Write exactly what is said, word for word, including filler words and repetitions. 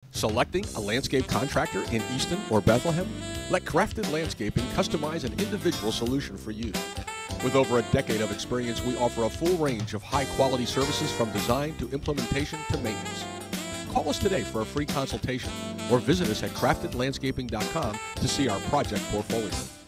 Selecting a landscape contractor in Easton or Bethlehem? Let Crafted Landscaping customize an individual solution for you. With over a decade of experience, we offer a full range of high-quality services from design to implementation to maintenance. Call us today for a free consultation or visit us at crafted landscaping dot com to see our project portfolio.